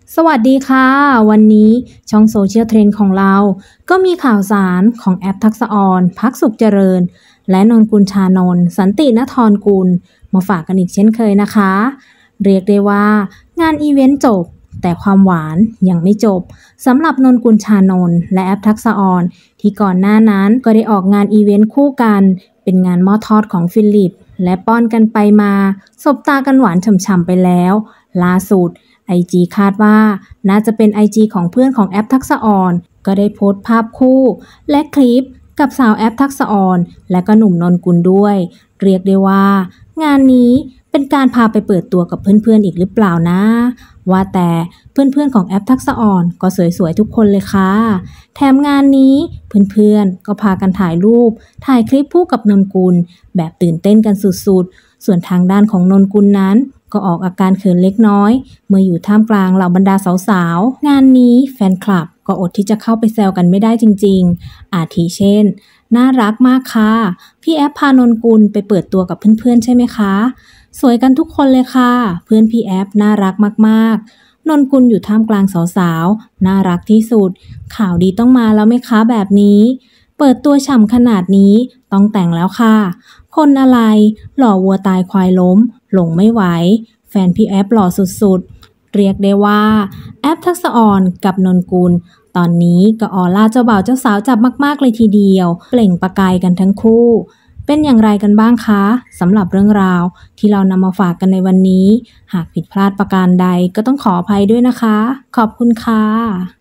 สวัสดีค่ะวันนี้ช่องโซเชียลเทรนด์ของเราก็มีข่าวสารของแอปทักษะออนภักดิ์สุขเจริญและนนกุลชานนท์สันตินธรกุลมาฝากกันอีกเช่นเคยนะคะเรียกได้ว่างานอีเวนต์จบแต่ความหวานยังไม่จบสำหรับนนกุลชานนท์และแอปทักษะออนที่ก่อนหน้านั้นก็ได้ออกงานอีเวนต์คู่กันเป็นงานหม้อทอดของฟิลิปและป้อนกันไปมาสบตากันหวานฉ่ำๆไปแล้วล่าสุดIG คาดว่าน่าจะเป็น IG ของเพื่อนของแอปทักษะออนก็ได้โพสต์ภาพคู่และคลิปกับสาวแอปทักษะออนและก็หนุ่มนนกุลด้วยเรียกได้ว่างานนี้เป็นการพาไปเปิดตัวกับเพื่อนๆอีกหรือเปล่านะว่าแต่เพื่อนๆของแอปทักษะออนก็สวยๆทุกคนเลยค่ะแถมงานนี้เพื่อนๆก็พากันถ่ายรูปถ่ายคลิปคู่กับนนกุลแบบตื่นเต้นกันสุดๆส่วนทางด้านของนนกุลนั้นก็ออกอาการเขินเล็กน้อยเมื่ออยู่ท่ามกลางเหล่าบรรดาสาวๆงานนี้แฟนคลับก็อดที่จะเข้าไปแซวกันไม่ได้จริงๆอาทิเช่นน่ารักมากค่ะพี่แอฟพานนกุลไปเปิดตัวกับเพื่อนๆใช่ไหมคะสวยกันทุกคนเลยค่ะเพื่อนพี่แอฟน่ารักมากๆนนกุลอยู่ท่ามกลางสาวๆน่ารักที่สุดข่าวดีต้องมาแล้วไหมคะแบบนี้เปิดตัวฉ่ำขนาดนี้ต้องแต่งแล้วค่ะคนอะไรหล่อวัวตายควายล้มหลงไม่ไหวแฟนพี่แอฟหล่อสุดๆเรียกได้ว่าแอฟทักษะออนกับนนกุลตอนนี้ก็ออร่าเจ้าบ่าวเจ้าสาวจับมากๆเลยทีเดียวเปล่งประกายกันทั้งคู่เป็นอย่างไรกันบ้างคะสำหรับเรื่องราวที่เรานำมาฝากกันในวันนี้หากผิดพลาดประการใดก็ต้องขออภัยด้วยนะคะขอบคุณค่ะ